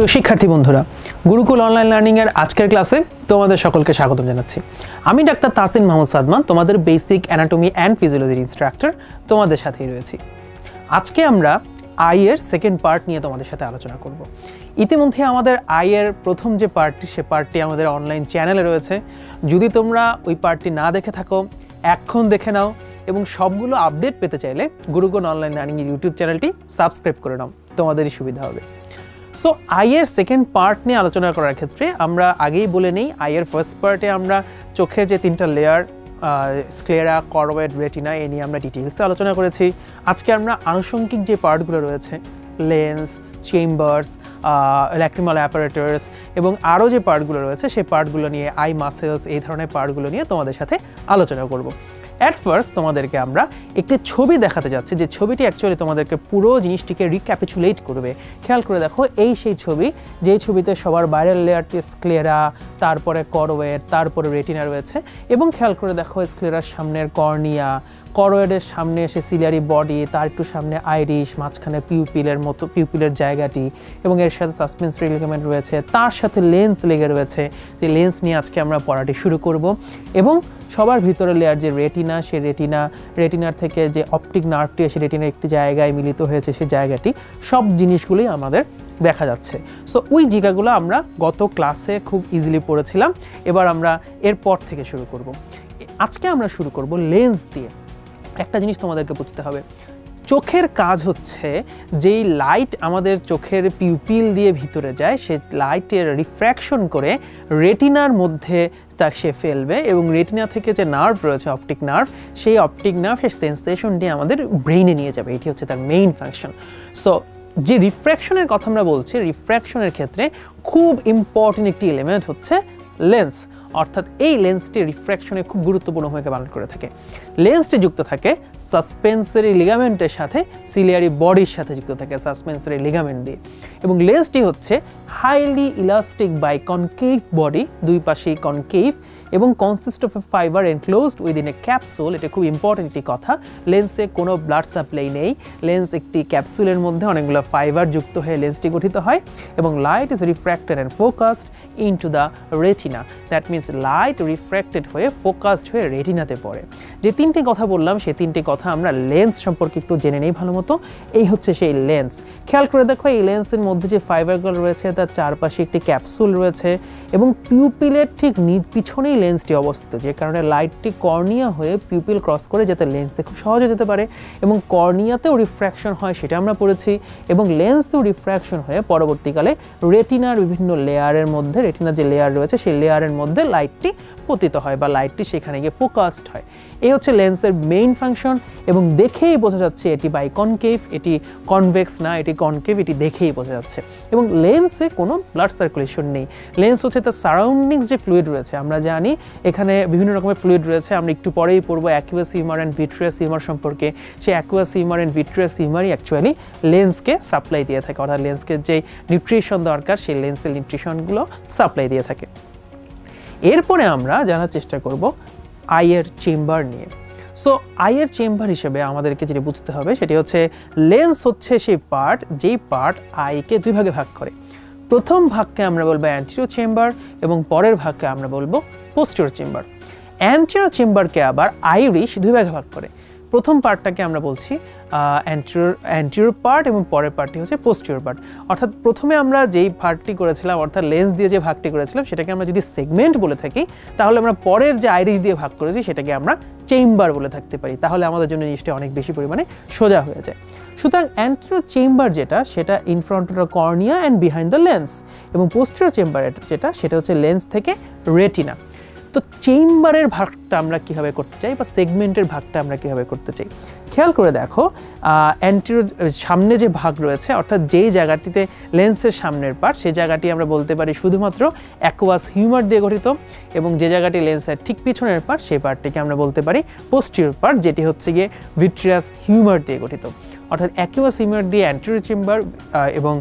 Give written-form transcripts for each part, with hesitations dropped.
প্রিয় শিক্ষার্থী বন্ধুরা, গুরুকুল অনলাইন লার্নিং এর আজকের ক্লাসে তোমাদের সকলকে স্বাগতম জানাচ্ছি। আমি ডাক্তার তাসিন মাহমুদ সাদমান, তোমাদের বেসিক অ্যানাটমি অ্যান্ড ফিজিওলজির ইনস্ট্রাক্টর, তোমাদের সাথেই রয়েছি। আজকে আমরা আই এর সেকেন্ড পার্ট নিয়ে তোমাদের সাথে আলোচনা করব। ইতিমধ্যে আমাদের আই এর প্রথম যে পার্টটি, সে পার্টটি আমাদের অনলাইন চ্যানেলে রয়েছে। যদি তোমরা ওই পার্টটি না দেখে থাকো, এখন দেখে নাও এবং সবগুলো আপডেট পেতে চাইলে গুরুকুল অনলাইন লার্নিং এর ইউটিউব চ্যানেলটি সাবস্ক্রাইব করে নাও, তোমাদেরই সুবিধা হবে। সো আই এর সেকেন্ড পার্ট নিয়ে আলোচনা করার ক্ষেত্রে আমরা আগেই বলে নেই, আই এর ফার্স্ট পার্টে আমরা চোখের যে তিনটা লেয়ার, স্ক্লেরা, করোয়েড, রেটিনা, এ নিয়ে আমরা ডিটেলসে আলোচনা করেছি। আজকে আমরা আনুষঙ্গিক যে পার্টগুলো রয়েছে, লেন্স, চেম্বার্স, ল্যাক্রিমাল অ্যাপারেটার্স এবং আরও যে পার্টগুলো রয়েছে, সেই পার্টগুলো নিয়ে, আই মাসেলস, এই ধরনের পার্টগুলো নিয়ে তোমাদের সাথে আলোচনা করব। অ্যাট ফার্স্ট তোমাদেরকে আমরা একটি ছবি দেখাতে যাচ্ছি, যে ছবিটি অ্যাকচুয়ালি তোমাদেরকে পুরো জিনিসটিকে রিক্যাপিচুলেট করবে। খেয়াল করে দেখো, এই সেই ছবি, যেই ছবিতে সবার বাইরের লেয়ারটি স্ক্লেরা, তারপরে করোয়েড, তারপরে রেটিনা রয়েছে। এবং খেয়াল করে দেখো, স্ক্লেরার সামনের কর্নিয়া, করোয়েডের সামনে এসে সিলিয়ারি বডি, তার একটু সামনে আইরিশ, মাঝখানে পিউপিলের মতো পিউপিলের জায়গাটি, এবং এর সাথে সাসপেন্সরি লিগামেন্ট রয়েছে, তার সাথে লেন্স লেগে রয়েছে। যে লেন্স নিয়ে আজকে আমরা পড়াটি শুরু করব। এবং সবার ভিতরে লেয়ার যে রেটিনা, সে রেটিনার থেকে যে অপটিক নার্ভটি এসে রেটিনার একটি জায়গায় মিলিত হয়েছে, সেই জায়গাটি, সব জিনিসগুলোই আমাদের দেখা যাচ্ছে। সো ওই জায়গাগুলো আমরা গত ক্লাসে খুব ইজিলি পড়েছিলাম। এবার আমরা এরপর থেকে শুরু করব। আজকে আমরা শুরু করব লেন্স দিয়ে। একটা জিনিস তোমাদেরকে বুঝতে হবে, চোখের কাজ হচ্ছে যেই লাইট আমাদের চোখের পিউপিল দিয়ে ভিতরে যায়, সে লাইটের রিফ্র্যাকশন করে রেটিনার মধ্যে তা সে ফেলবে, এবং রেটিনা থেকে যে নার্ভ রয়েছে, অপটিক নার্ভ, সেই অপটিক নার্ভ সেই সেন্সেশনটি আমাদের ব্রেইনে নিয়ে যাবে। এটি হচ্ছে তার মেইন ফাংশন। সো যে রিফ্র্যাকশনের কথা আমরা বলছি, রিফ্র্যাকশনের ক্ষেত্রে খুব ইম্পর্টেন্ট একটি এলিমেন্ট হচ্ছে লেন্স। অর্থাৎ এই লেন্সটি রিফ্র্যাকশনে খুব গুরুত্বপূর্ণ ভূমিকা পালন করে থাকে। লেন্সটি যুক্ত থাকে সাসপেন্সরি লিগামেন্টের সাথে, সিলিয়ারি বডির সাথে যুক্ত থাকে সাসপেন্সরি লিগামেন্ট দিয়ে। এবং লেন্সটি হচ্ছে highly elastic biconcave body, দুই পাশেই কনকেভ, এবং consist of a fibre enclosed within a capsule. এটা খুব ইম্পর্টেন্ট একটি কথা। লেন্সে কোনো ব্লাড সাপ্লাই নেই। লেন্স একটি ক্যাপসুলের মধ্যে অনেকগুলো ফাইবার যুক্ত হয়ে লেন্সটি গঠিত হয়, এবং light is refracted and focused into the retina. That means light refracted হয়ে ফোকাসড হয়ে রেটিনাতে পড়ে। যে তিনটি কথা বললাম, সেই তিনটি কথা আমরা লেন্স সম্পর্কে একটু জেনে নেই ভালো মতো। এই হচ্ছে সেই লেন্স। খেয়াল করে দেখো, এই লেন্সের মধ্যে যে ফাইবারগুলো রয়েছে, তার চারপাশে একটি ক্যাপসুল রয়েছে, এবং পিউপিলের ঠিক পিছনেই লেন্সটি অবস্থিত, যে কারণে লাইটটি কর্নিয়া হয়ে পিউপিল ক্রস করে যাতে লেন্সে খুব সহজে যেতে পারে, এবং কর্নিয়াতেও রিফ্র্যাকশন হয়, সেটা আমরা পড়েছি, এবং লেন্সেও রিফ্র্যাকশন হয়ে পরবর্তীকালে রেটিনার বিভিন্ন লেয়ারের মধ্যে, রেটিনার যে লেয়ার রয়েছে সেই লেয়ারের মধ্যে লাইটটি পতিত হয়, বা লাইটটি সেখানে গিয়ে ফোকাসড হয়। এই হচ্ছে লেন্সের মেইন ফাংশন। এবং দেখেই বোঝা যাচ্ছে এটি বাইকনকেভ, এটি কনভেক্স না, এটি কনকেভ, এটি দেখেই বোঝা যাচ্ছে। এবং লেন্সে কোনো ব্লাড সার্কুলেশন নেই। লেন্স হচ্ছে তার সারাউন্ডিংস যে ফ্লুইড রয়েছে, আমরা জানি এখানে বিভিন্ন রকমের ফ্লুইড রয়েছে। আমরা একটু পরেই পড়বো aqueous humour and vitreous humour সম্পর্কে। সেই অ্যাকুয়াস হিউমার অ্যান্ড ভিট্রিয়াস হিউমারই অ্যাকচুয়ালি লেন্সকে সাপ্লাই দিয়ে থাকে, অর্থাৎ লেন্সকে যে নিউট্রিশন দরকার, সেই লেন্সের নিউট্রিশনগুলো সাপ্লাই দিয়ে থাকে। এরপরে আমরা জানার চেষ্টা করব আইয়ের চেম্বার নিয়ে। সো আইয়ের চেম্বার হিসেবে আমাদেরকে যেটা বুঝতে হবে, সেটি হচ্ছে লেন্স হচ্ছে সেই পার্ট, যেই পার্ট আইকে দুই ভাগে ভাগ করে। প্রথম ভাগকে আমরা বলবো অ্যান্টেরিয়র চেম্বার, এবং পরের ভাগকে আমরা বলবো পোস্টেরিয়র চেম্বার। অ্যান্টেরিয়র চেম্বারকে আবার আইরিশ দুই ভাগে ভাগ করে। প্রথম পার্টটাকে আমরা বলছি অ্যান্টেরিয়র পার্ট, এবং পরের পার্টটি হচ্ছে পোস্টেরিয়র পার্ট। অর্থাৎ প্রথমে আমরা যেই ভাগটি করেছিলাম, অর্থাৎ লেন্স দিয়ে যে ভাগটি করেছিলাম, সেটাকে আমরা যদি সেগমেন্ট বলে থাকি, তাহলে আমরা পরের যে আইরিশ দিয়ে ভাগ করেছি সেটাকে আমরা চেম্বার বলে থাকতে পারি। তাহলে আমাদের জন্য জিনিসটা অনেক বেশি পরিমাণে সোজা হয়ে যায়। সুতরাং অ্যান্টেরিয়র চেম্বার যেটা, সেটা in front of the cornea and behind the lens, এবং পোস্টেরিয়র চেম্বার যেটা, সেটা হচ্ছে লেন্স থেকে রেটিনা। তো চেম্বারের ভাগটা আমরা কীভাবে করতে চাই, বা সেগমেন্টের ভাগটা আমরা কীভাবে করতে চাই, খেয়াল করে দেখো। অ্যান্টেরিয়র সামনে যে ভাগ রয়েছে, অর্থাৎ যেই জায়গাটিতে লেন্সের সামনের পার্ট, সেই জায়গাটি আমরা বলতে পারি শুধুমাত্র অ্যাকুয়াস হিউমার দিয়ে গঠিত, এবং যে জায়গাটি লেন্সের ঠিক পিছনের পার্ট, সেই পার্টটিকে আমরা বলতে পারি পোস্টেরিয়র পার্ট, যেটি হচ্ছে গিয়ে ভিট্রিয়াস হিউমার দিয়ে গঠিত। অর্থাৎ অ্যাকুয়াস হিউমার দিয়ে অ্যান্টেরিয়র চেম্বার এবং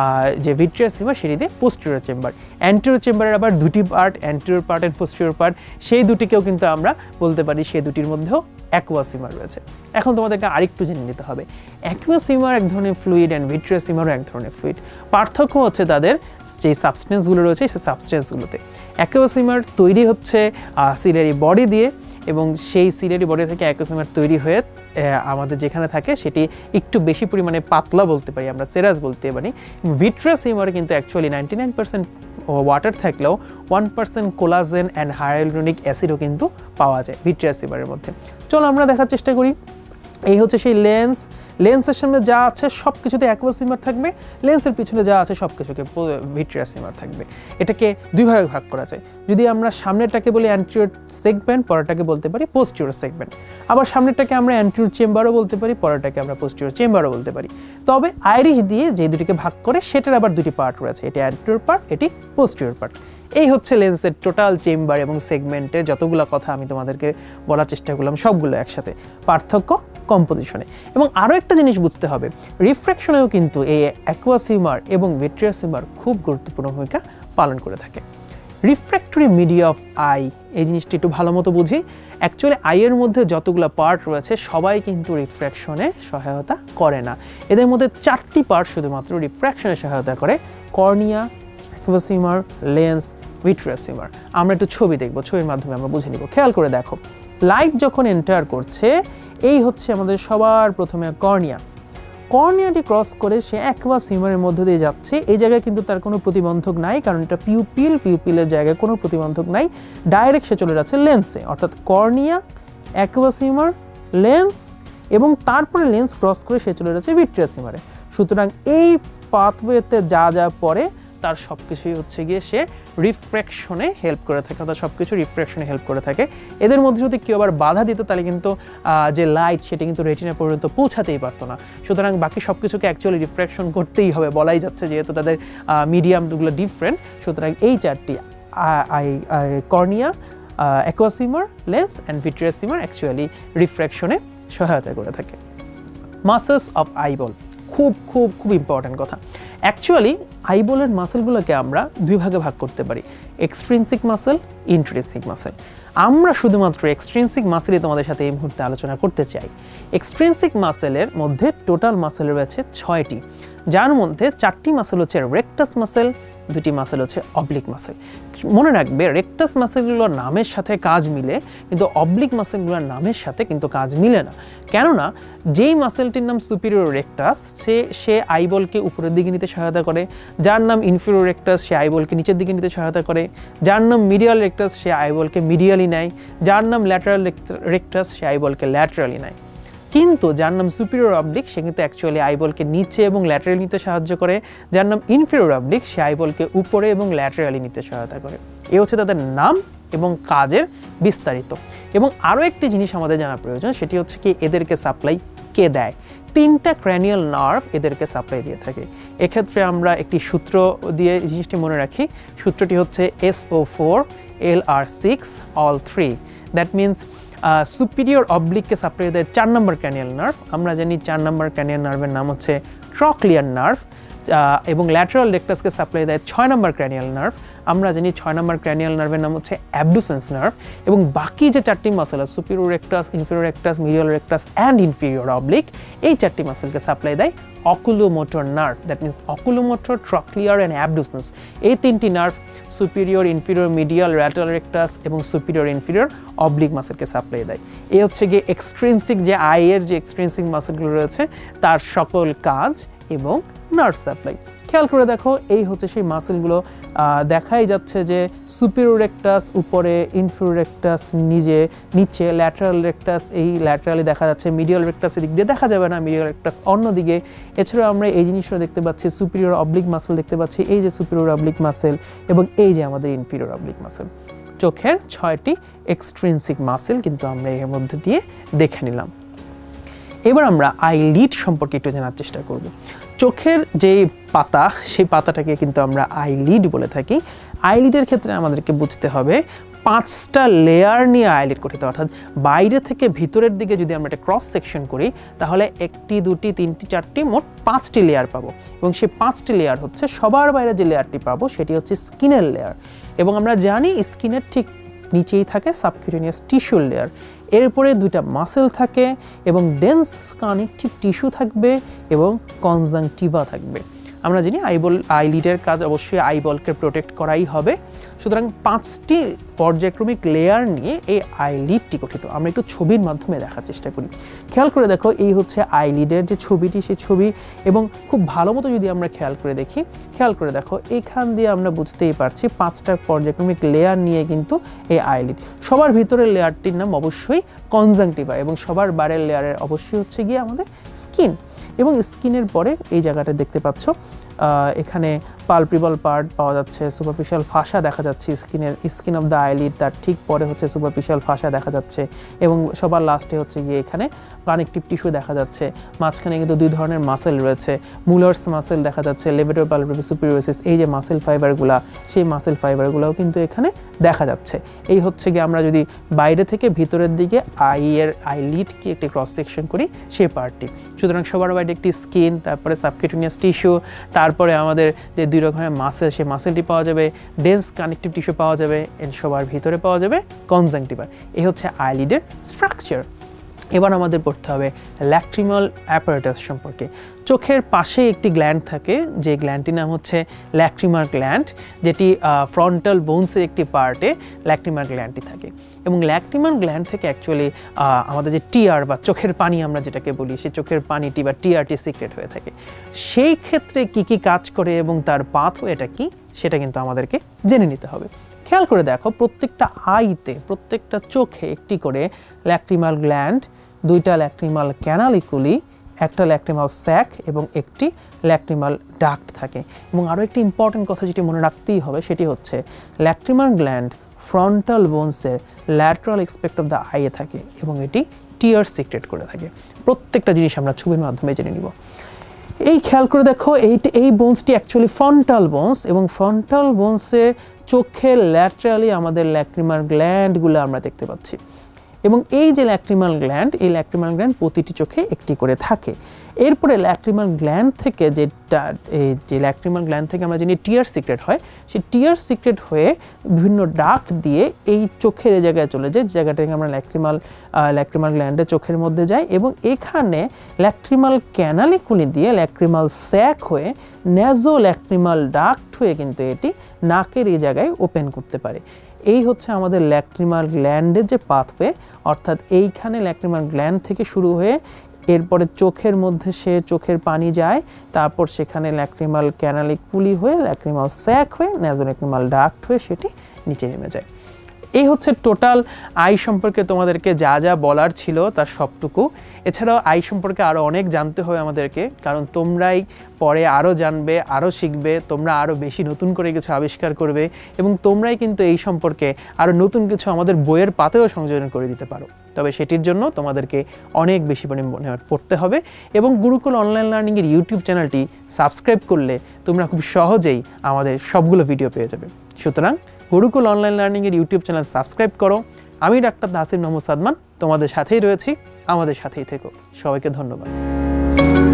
যে ভিট্রিয়াস হিউমার সেটি দিয়ে পোস্টেরিয়র চেম্বার। অ্যান্টেরিয়র চেম্বারের আবার দুটি part, anterior part and posterior part, সেই দুটিকেও কিন্তু আমরা বলতে পারি সেই দুটির মধ্যেও অ্যাকুয়াস হিউমার রয়েছে। এখন তোমাদেরকে আরেকটু জেনে নিতে হবে, অ্যাকুয়াস হিউমার এক ধরনের ফ্লুইড অ্যান্ড ভিট্রিয়াস হিউমারও এক ধরনের ফ্লুইড। পার্থক্য হচ্ছে তাদের যে সাবস্টেন্সগুলো রয়েছে সেই সাবস্টেন্সগুলোতে। অ্যাকুয়াস হিউমার তৈরি হচ্ছে সিলিয়ারি বডি দিয়ে, এবং সেই সিলিয়ারি বডি থেকে অ্যাকুয়াস হিউমার তৈরি হয়ে আমাদের যেখানে থাকে সেটি একটু বেশি পরিমাণে পাতলা বলতে পারি, আমরা সেরাস বলতে পারি। ভিট্রিয়াস হিউমারে কিন্তু অ্যাকচুয়ালি 99% ওয়াটার থাকলেও 1% কোলাজেন অ্যান্ড হায়ালুরোনিক অ্যাসিডও কিন্তু পাওয়া যায় ভিট্রিয়াস হিউমারের মধ্যে। চলো আমরা দেখার চেষ্টা করি। এই হচ্ছে সেই লেন্সের সামনে যা আছে সব কিছুতে অ্যাকুয়াস হিউমার থাকবে, লেন্সের পিছনে যা আছে সব কিছুকে ভিট্রিয়াস হিউমার থাকবে। এটাকে দুই ভাগে ভাগ করা যায়। যদি আমরা সামনেরটাকে বলি অ্যান্টেরিয়র সেগমেন্ট, পরেরটাকে বলতে পারি পোস্টেরিয়র সেগমেন্ট। আবার সামনেরটাকে আমরা অ্যান্টেরিয়র চেম্বারও বলতে পারি, পরেরটাকে আমরা পোস্টেরিয়র চেম্বারও বলতে পারি। তবে আইরিশ দিয়ে যে দুটিকে ভাগ করে সেটার আবার দুটি পার্ট রয়েছে, এটি অ্যান্টেরিয়র পার্ট, এটি পোস্টেরিয়র পার্ট। এই হচ্ছে লেন্সের টোটাল চেম্বার এবং সেগমেন্টের যতগুলো কথা আমি তোমাদেরকে বলার চেষ্টা করলাম সবগুলো একসাথে। পার্থক্য কম্পোজিশনে। এবং আরও একটা জিনিস বুঝতে হবে, রিফ্র্যাকশনেও কিন্তু এই অ্যাকুয়াস হিউমার এবং ভিট্রিয়াস হিউমার খুব গুরুত্বপূর্ণ ভূমিকা পালন করে থাকে। রিফ্র্যাক্টরি মিডিয়া অফ আই, এই জিনিসটি একটু ভালো মতো বুঝি। অ্যাকচুয়ালি আইয়ের মধ্যে যতগুলো পার্ট রয়েছে সবাই কিন্তু রিফ্র্যাকশনে সহায়তা করে না। এদের মধ্যে 4টি পার্ট শুধুমাত্র রিফ্র্যাকশনে সহায়তা করে, cornea, aqueous humour, lens, vitreous humour. আমরা একটু ছবি দেখব, ছবির মাধ্যমে আমরা বুঝে নিব। খেয়াল করে দেখো, লাইট যখন এন্টার করছে, এই হচ্ছে আমাদের সবার প্রথমে কর্নিয়া। কর্নিয়াটি ক্রস করে সে অ্যাকুয়াস হিউমারের মধ্যে দিয়ে যাচ্ছে। এই জায়গায় কিন্তু তার কোনো প্রতিবন্ধক নাই, কারণ এটা পিউপিলের জায়গায় কোনো প্রতিবন্ধক নাই। ডাইরেক্ট সে চলে যাচ্ছে লেন্সে, অর্থাৎ কর্নিয়া, অ্যাকুয়াস হিউমার, লেন্স, এবং তারপরে লেন্স ক্রস করে সে চলে যাচ্ছে ভিট্রিয়াস হিউমারে। সুতরাং এই পাথওয়েতে যা যা পড়ে তার সব কিছুই হচ্ছে গিয়ে সে রিফ্র্যাকশনে হেল্প করে থাকে, অর্থাৎ সব কিছু রিফ্র্যাকশনে হেল্প করে থাকে। এদের মধ্যে যদি কেউ আবার বাধা দিত তাহলে কিন্তু যে লাইট সেটা কিন্তু রেটিনা পর্যন্ত পৌঁছাতেই পারতো না। সুতরাং বাকি সব কিছুকে অ্যাকচুয়ালি রিফ্র্যাকশন করতেই হবে, বলাই যাচ্ছে, যেহেতু তাদের মিডিয়ামগুলো ডিফারেন্ট। সুতরাং এই 4টি cornea, aqueous humour, lens and vitreous humour actually রিফ্র্যাকশনে সহায়তা করে থাকে। মাসেলস অফ আইবল, খুব খুব খুব ইম্পর্ট্যান্ট কথা। অ্যাকচুয়ালি আইবলের মাসেলগুলোকে আমরা দুই ভাগে ভাগ করতে পারি, এক্সট্রিনসিক মাসেল, ইন্ট্রিনসিক মাসেল। আমরা শুধুমাত্র এক্সট্রিনসিক মাসেলই তোমাদের সাথে এই মুহূর্তে আলোচনা করতে চাই। এক্সট্রিনসিক মাসেলের মধ্যে টোটাল মাসেল রয়েছে 6টি, যার মধ্যে 4টি মাসেল হচ্ছে রেকটাস মাসেল, 2টি মাসেল হচ্ছে অবলিক মাসেল। মনে রাখবে, রেকটাস মাসেলগুলোর নামের সাথে কাজ মিলে, কিন্তু অবলিক মাসেলগুলোর নামের সাথে কিন্তু কাজ মিলে না। কেননা যেই মাসেলটির নাম সুপিরিয়র রেকটাস সে আইবলকে উপরের দিকে নিতে সহায়তা করে, যার নাম ইনফিরিয়র রেকটাস সে আইবলকে নিচের দিকে নিতে সহায়তা করে, যার নাম মিডিয়াল রেকটাস সে আইবলকে মিডিয়ালি নেয়, যার নাম ল্যাটারাল রেকটাস সে আইবলকে ল্যাটারালি নেয়। কিন্তু যার নাম সুপিরিয়র অবলিক সে কিন্তু অ্যাকচুয়ালি আইবলকে নিচে এবং ল্যাটারালি নিতে সাহায্য করে, যার নাম ইনফিরিয়র অবলিক সে আইবলকে উপরে এবং ল্যাটারালি নিতে সহায়তা করে। এ হচ্ছে তাদের নাম এবং কাজের বিস্তারিত। এবং আরও একটি জিনিস আমাদের জানা প্রয়োজন, সেটি হচ্ছে কি এদেরকে সাপ্লাই কে দেয়। 3টা ক্র্যানিয়াল নার্ভ এদেরকে সাপ্লাই দিয়ে থাকে। এক্ষেত্রে আমরা একটি সূত্র দিয়ে জিনিসটি মনে রাখি, সূত্রটি হচ্ছে SO4 LR6 all 3। That means superior অবলিককে সাপ্লাই দেয় 4 নম্বর ক্র্যানিয়াল নার্ভ। আমরা জানি 4 নম্বর ক্র্যানিয়াল নার্ভের নাম হচ্ছে ট্রক্লিয়ার নার্ভ, এবং ল্যাটারাল রেকটাসকে সাপ্লাই দেয় 6 নম্বর ক্র্যানিয়াল নার্ভ। আমরা জানি 6 নম্বর ক্র্যানিয়াল নার্ভের নাম হচ্ছে অ্যাবডুসেন্স নার্ভ। এবং বাকি যে 4টি muscle, superior rectus, inferior rectus, medial rectus and inferior oblique, এই 4টি মাসেলকে সাপ্লাই দেয় oculomotor nerve. That means oculomotor, trochlear and abducens, এই 3টি nerve superior, inferior, medial, lateral rectus এবং সুপিরিয়র, ইনফিরিয়র অবলিক মাসেলকে সাপ্লাই দেয়। এই হচ্ছে গিয়ে এক্সট্রিনসিক, যে আইয়ের যে এক্সট্রিনসিক মাসেলগুলো রয়েছে তার সকল কাজ এবং নার্ভ সাপ্লাই। খেয়াল করে দেখো, এই হচ্ছে সেই মাসেলগুলো। দেখাই যাচ্ছে যে সুপিরিয়র রেকটাস উপরে, ইনফিরিয়র রেকটাস নিচে, ল্যাটারাল রেকটাস এই ল্যাটারালি দেখা যাচ্ছে, মিডিয়াল রেকটাস এদিক দিয়ে দেখা যাবে না, মিডিয়াল রেকটাস অন্যদিকে। এছাড়াও আমরা এই জিনিসটা দেখতে পাচ্ছি, সুপিরিয়র অবলিক মাসেল দেখতে পাচ্ছি, এই যে সুপিরিয়র অবলিক মাসেল, এবং এই যে আমাদের ইনফিরিয়র অবলিক মাসেল। চোখের 6টি এক্সট্রিনসিক মাসেল কিন্তু আমরা এর মধ্যে দিয়ে দেখে নিলাম। এবার আমরা আইলিড সম্পর্কে একটু জানার চেষ্টা করব। চোখের যে পাতা, সেই পাতাটাকে কিন্তু আমরা আইলিড বলে থাকি। আইলিডের ক্ষেত্রে আমাদেরকে বুঝতে হবে 5টা লেয়ার নিয়ে আইলিড গঠিত, অর্থাৎ বাইরে থেকে ভিতরের দিকে যদি আমরা একটা ক্রস সেকশন করি তাহলে 1টি 2টি 3টি 4টি মোট 5টি লেয়ার পাবো। এবং সেই 5টি লেয়ার হচ্ছে সবার বাইরে যে লেয়ারটি পাবো সেটি হচ্ছে স্কিনের লেয়ার। এবং আমরা জানি স্কিনের ঠিক নিচেই থাকে সাবকিউটেনিয়াস টিস্যুর লেয়ার, এরপরে 2টা মাসেল থাকে এবং ডেন্স কানেকটিভ টিস্যু থাকবে এবং কনজাংটিভা থাকবে। আমরা জানি আইলিডের কাজ অবশ্যই আইবলকে প্রোটেক্ট করাই হবে। সুতরাং 5টি পর্যায়ক্রমিক লেয়ার নিয়ে এই আইলিডটি গঠিত। আমরা একটু ছবির মাধ্যমে দেখার চেষ্টা করি। খেয়াল করে দেখো, এই হচ্ছে আইলিডের যে ছবিটি, সেই ছবি। এবং খুব ভালো মতো যদি আমরা খেয়াল করে দেখি, খেয়াল করে দেখো এখান দিয়ে আমরা বুঝতেই পারছি 5টা পর্যায়ক্রমিক লেয়ার নিয়ে কিন্তু এই আইলিড। সবার ভিতরের লেয়ারটির নাম অবশ্যই কনজাংটিভা এবং সবার বাইরের লেয়ারের অবশ্যই হচ্ছে গিয়ে আমাদের স্কিন। এবং স্কিনের পরে এই জায়গাটা দেখতে পাচ্ছ, এখানে পালপ্রিবল পার্ট পাওয়া যাচ্ছে, সুপারফিশিয়াল ফাসা দেখা যাচ্ছে স্কিন অফ দ্য আইলিড, তার ঠিক পরে হচ্ছে সুপারফিশিয়াল ফাসা দেখা যাচ্ছে এবং সবার লাস্টে হচ্ছে গিয়ে এখানে কানেকটিভ টিস্যু দেখা যাচ্ছে। মাঝখানে কিন্তু 2 ধরনের মাসেল রয়েছে, মুলার্স মাসেল দেখা যাচ্ছে, লেভেটর পালপ্রিবল সুপিরিয়রিস, এই যে মাসেল ফাইবারগুলা, সেই মাসেল ফাইবারগুলোও কিন্তু এখানে দেখা যাচ্ছে। এই হচ্ছে গিয়ে আমরা যদি বাইরে থেকে ভিতরের দিকে আইলিডকে একটি ক্রস সেকশন করি সেই পার্টটি। সুতরাং সবার বাইরে একটি স্কিন, তারপরে সাবকিউটেনিয়াস টিস্যু, তারপরে আমাদের যে 2 রকমের মাসেল, সেই মাসেলটি পাওয়া যাবে, ডেন্স কানেকটিভ টিস্যু পাওয়া যাবে, সবার ভিতরে পাওয়া যাবে কনজাংটিভা। এই হচ্ছে আইলিডের স্ট্রাকচার। এবার আমাদের পড়তে হবে ল্যাক্রিমাল অ্যাপারেটাস সম্পর্কে। চোখের পাশে একটি গ্ল্যান্ড থাকে, যে গ্ল্যান্ডটির নাম হচ্ছে ল্যাক্রিমার গ্ল্যান্ড, যেটি ফ্রন্টাল বোনসের একটি পার্টে ল্যাক্রিমার গ্ল্যান্ডটি থাকে। এবং ল্যাক্রিমার গ্ল্যান্ড থেকে অ্যাকচুয়ালি আমাদের যে টিয়ার বা চোখের পানি আমরা যেটাকে বলি, সেই চোখের পানিটি বা টিয়ারটি সিক্রেট হয়ে থাকে। সেই ক্ষেত্রে কি কি কাজ করে এবং তার পাথওয়েটা কি, সেটা কিন্তু আমাদেরকে জেনে নিতে হবে। খেয়াল করে দেখো, প্রত্যেকটা আইতে, প্রত্যেকটা চোখে একটি করে ল্যাক্রিমাল গ্ল্যান্ড, 2টা ল্যাক্রিমাল ক্যানালিকুলি, একটা ল্যাক্রিমাল স্যাক এবং একটি ল্যাক্রিমাল ডাক্ট থাকে। এবং আরও একটি ইম্পর্টেন্ট কথা যেটি মনে রাখতেই হবে সেটি হচ্ছে ল্যাক্রিমাল গ্ল্যান্ড ফ্রন্টাল বোনসের ল্যাটারাল এক্সপেক্ট অফ দ্য আইয়ে থাকে এবং এটি টিয়ার সিক্রেট করে থাকে। প্রত্যেকটা জিনিস আমরা ছবির মাধ্যমে জেনে নিব। এই খেয়াল করে দেখো, এই বোনসটি অ্যাকচুয়ালি ফ্রন্টাল বোনস এবং ফ্রন্টাল বোনসে চোখের ল্যাটারালি আমাদের ল্যাক্রিমাল গ্ল্যান্ডগুলো আমরা দেখতে পাচ্ছি। এবং এই যে ল্যাক্রিমাল গ্ল্যান্ড, এই ল্যাক্রিমাল গ্ল্যান্ড প্রতিটি চোখে একটি করে থাকে। এরপরে ল্যাক্রিমাল গ্ল্যান্ড থেকে যে ল্যাক্রিমাল গ্ল্যান্ড থেকে আমরা জানি টিয়ার সিক্রেট হয়, সেই টিয়ার সিক্রেট হয়ে বিভিন্ন ডাক্ট দিয়ে এই চোখের এই জায়গায় চলে যায়, যে জায়গাটাকে আমরা ল্যাক্রিমাল গ্ল্যান্ডে চোখের মধ্যে যায়। এবং এখানে ল্যাক্রিমাল ক্যানালিকুলি দিয়ে ল্যাক্রিমাল স্যাক হয়ে ন্যাজো ল্যাক্রিমাল ডাক্ট হয়ে কিন্তু এটি নাকের এই জায়গায় ওপেন করতে পারে। এই হচ্ছে আমাদের ল্যাক্রিমাল গ্ল্যান্ডের যে পাথওয়ে, অর্থাৎ এইখানে ল্যাক্রিমাল গ্ল্যান্ড থেকে শুরু হয়ে এরপরে চোখের মধ্যে সে চোখের পানি যায়, তারপর সেখানে ল্যাক্রিমাল ক্যানালিকুলি হয়ে ল্যাক্রিমাল স্যাক হয়ে ন্যাজোল্যাক্রিমাল ডাক্ট হয়ে সেটি নিচে নেমে যায়। এই হচ্ছে টোটাল আই সম্পর্কে তোমাদেরকে যা যা বলার ছিল তার সবটুকু। এছাড়াও আই সম্পর্কে আরও অনেক জানতে হবে আমাদেরকে, কারণ তোমরাই পরে আরও জানবে, আরও শিখবে, তোমরা আরও বেশি নতুন করে কিছু আবিষ্কার করবে এবং তোমরাই কিন্তু এই সম্পর্কে আরও নতুন কিছু আমাদের বইয়ের পাতেও সংযোজন করে দিতে পারো। তবে সেটির জন্য তোমাদেরকে অনেক বেশি পরিমাণে পড়তে হবে এবং গুরুকুল অনলাইন লার্নিংয়ের ইউটিউব চ্যানেলটি সাবস্ক্রাইব করলে তোমরা খুব সহজেই আমাদের সবগুলো ভিডিও পেয়ে যাবে। সুতরাং গুরুকুল অনলাইন লার্নিংয়ের ইউটিউব চ্যানেল সাবস্ক্রাইব করো। আমি ডাক্তার তাসিম মাহমুদ সাদমান তোমাদের সাথেই রয়েছি, আমাদের সাথেই থেকো। সবাইকে ধন্যবাদ।